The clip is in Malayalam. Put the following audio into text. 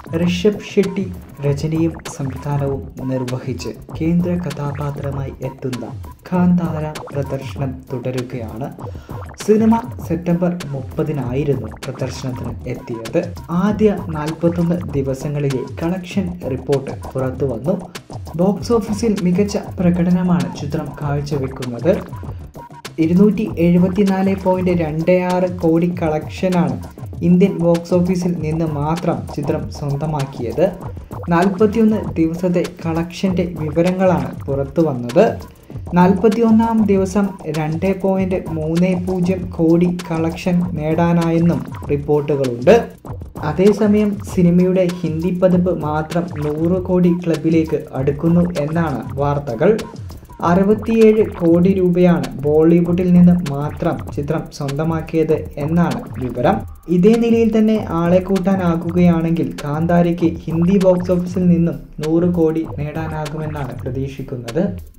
ഋഷഭ് ഷെട്ടി രചനയും സംവിധാനവും നിർവഹിച്ച് കേന്ദ്ര കഥാപാത്രമായി എത്തുന്ന കാന്താര പ്രദർശനം തുടരുകയാണ്. സിനിമ സെപ്റ്റംബർ 30 പ്രദർശനത്തിന് എത്തിയത്. ആദ്യ 41 ദിവസങ്ങളിലെ കളക്ഷൻ റിപ്പോർട്ട് പുറത്തു വന്നു. ബോക്സ് ഓഫീസിൽ മികച്ച പ്രകടനമാണ് ചിത്രം കാഴ്ചവെക്കുന്നത്. 274.26 കോടി കളക്ഷനാണ് ഇന്ത്യൻ ബോക്സ് ഓഫീസിൽ നിന്ന് മാത്രം ചിത്രം സ്വന്തമാക്കിയത്. 41 ദിവസത്തെ കളക്ഷൻ്റെ വിവരങ്ങളാണ് പുറത്തു വന്നത്. 41-ാം ദിവസം 2.30 കോടി കളക്ഷൻ നേടാനായെന്നും റിപ്പോർട്ടുകളുണ്ട്. അതേസമയം സിനിമയുടെ ഹിന്ദി പതിപ്പ് മാത്രം 100 കോടി ക്ലബിലേക്ക് അടുക്കുന്നു എന്നാണ് വാർത്തകൾ. 67 കോടി രൂപയാണ് ബോളിവുഡിൽ നിന്ന് മാത്രം ചിത്രം സ്വന്തമാക്കിയത് എന്നാണ് വിവരം. ഇതേ നിലയിൽ തന്നെ ആളെ കൂട്ടാനാകുകയാണെങ്കിൽ കാന്താരയ്ക്ക് ഹിന്ദി ബോക്സ് ഓഫീസിൽ നിന്നും 100 കോടി നേടാനാകുമെന്നാണ് പ്രതീക്ഷിക്കുന്നത്.